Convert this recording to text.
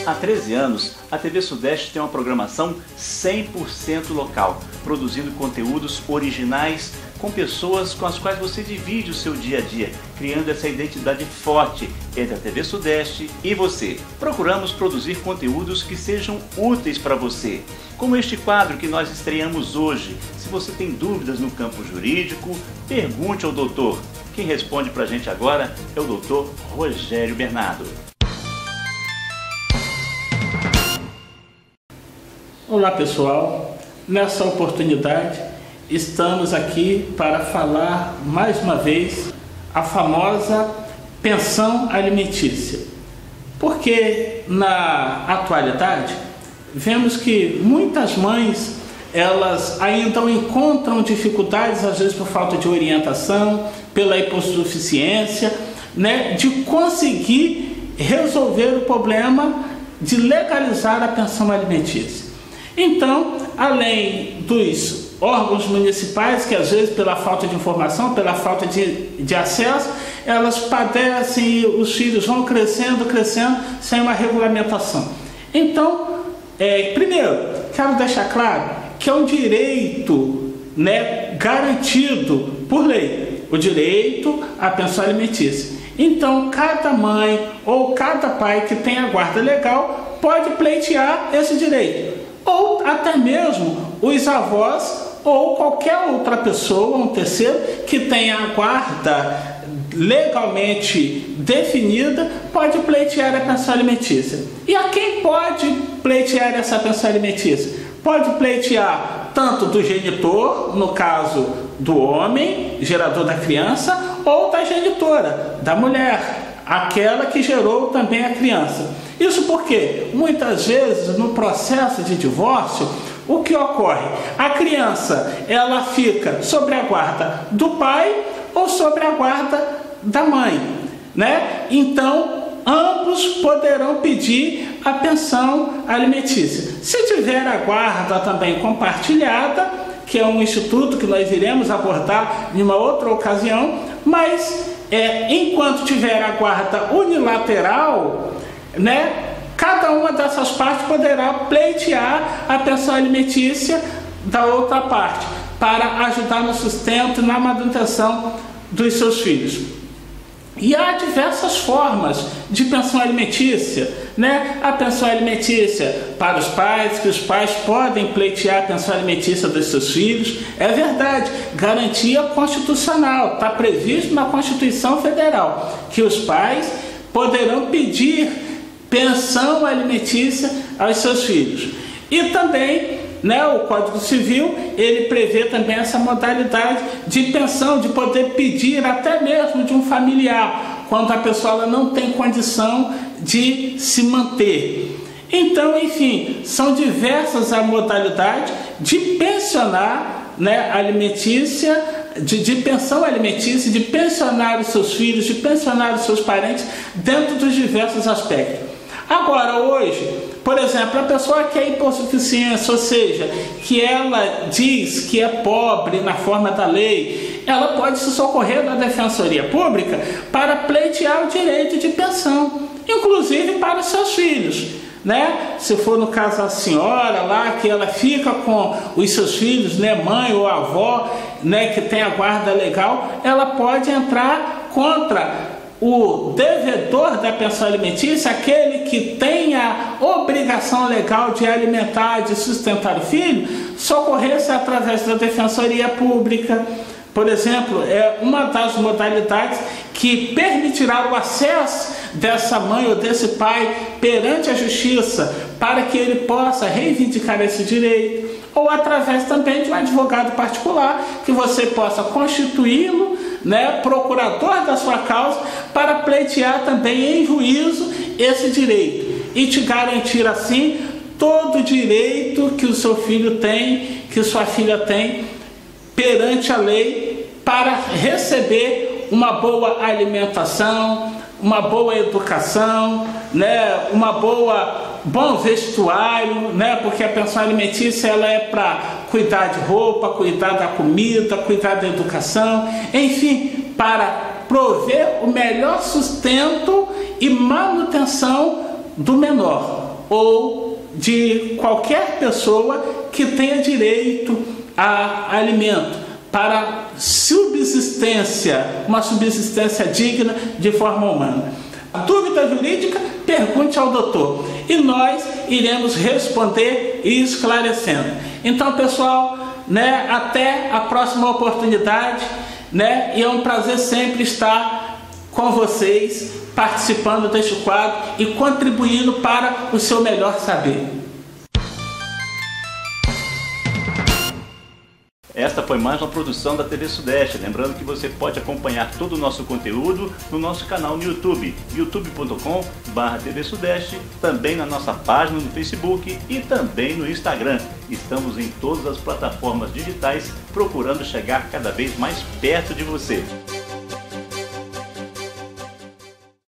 Há 13 anos, a TV Sudeste tem uma programação 100% local, produzindo conteúdos originais com pessoas com as quais você divide o seu dia a dia, criando essa identidade forte entre a TV Sudeste e você. Procuramos produzir conteúdos que sejam úteis para você, como este quadro que nós estreamos hoje. Se você tem dúvidas no campo jurídico, pergunte ao doutor. Quem responde para a gente agora é o doutor Rogério Bernardo. Olá pessoal, nessa oportunidade estamos aqui para falar mais uma vez a famosa pensão alimentícia, porque na atualidade vemos que muitas mães elas ainda encontram dificuldades, às vezes por falta de orientação, pela hipossuficiência, de conseguir resolver o problema de legalizar a pensão alimentícia. Então, além dos órgãos municipais, que às vezes pela falta de informação, pela falta de acesso, elas padecem e os filhos vão crescendo sem uma regulamentação. Então, primeiro, quero deixar claro que é um direito garantido por lei, o direito à pensão alimentícia. Então, cada mãe ou cada pai que tenha guarda legal pode pleitear esse direito. Ou até mesmo os avós ou qualquer outra pessoa, um terceiro, que tenha a guarda legalmente definida, pode pleitear a pensão alimentícia. E a quem pode pleitear essa pensão alimentícia? Pode pleitear tanto do genitor, no caso do homem, gerador da criança, ou da genitora, da mulher, aquela que gerou também a criança. Isso porque, muitas vezes, no processo de divórcio, o que ocorre? A criança, ela fica sobre a guarda do pai ou sobre a guarda da mãe, Então, ambos poderão pedir a pensão alimentícia. Se tiver a guarda também compartilhada, que é um instituto que nós iremos abordar em uma outra ocasião, mas enquanto tiver a guarda unilateral, cada uma dessas partes poderá pleitear a pensão alimentícia da outra parte, para ajudar no sustento e na manutenção dos seus filhos. E há diversas formas de pensão alimentícia, A pensão alimentícia para os pais, que os pais podem pleitear a pensão alimentícia dos seus filhos. É verdade, garantia constitucional, está previsto na Constituição Federal, que os pais poderão pedir pensão alimentícia aos seus filhos. E também, o Código Civil, ele prevê também essa modalidade de pensão, de poder pedir até mesmo de um familiar, quando a pessoa não tem condição de se manter. Então, enfim, são diversas as modalidades de pensionar alimentícia, de pensão alimentícia, de pensionar os seus filhos, de pensionar os seus parentes, dentro dos diversos aspectos. Agora, hoje, por exemplo, a pessoa que é hipossuficiência, ou seja, que ela diz que é pobre na forma da lei, ela pode se socorrer da Defensoria Pública para pleitear o direito de pensão, inclusive para os seus filhos, Se for no caso a senhora lá, que ela fica com os seus filhos, mãe ou avó, que tem a guarda legal, ela pode entrar contra o devedor da pensão alimentícia, aquele que tem a obrigação legal de alimentar, de sustentar o filho, socorrer-se através da Defensoria Pública. Por exemplo, é uma das modalidades que permitirá o acesso dessa mãe ou desse pai perante a justiça, para que ele possa reivindicar esse direito, ou através também de um advogado particular, que você possa constituí-lo, procurador da sua causa, para pleitear também em juízo esse direito e te garantir assim todo o direito que o seu filho tem, que sua filha tem perante a lei, para receber uma boa alimentação, uma boa educação, bom vestuário, porque a pensão alimentícia ela é para cuidar de roupa, cuidar da comida, cuidar da educação, enfim, para prover o melhor sustento e manutenção do menor. ou de qualquer pessoa que tenha direito a alimento para subsistência, uma subsistência digna de forma humana. A dúvida jurídica, pergunte ao doutor e nós iremos responder e esclarecendo. Então, pessoal, até a próxima oportunidade, e é um prazer sempre estar com vocês, participando deste quadro e contribuindo para o seu melhor saber. Esta foi mais uma produção da TV Sudeste. Lembrando que você pode acompanhar todo o nosso conteúdo no nosso canal no YouTube, youtube.com/TV Sudeste, também na nossa página no Facebook e também no Instagram. Estamos em todas as plataformas digitais procurando chegar cada vez mais perto de você.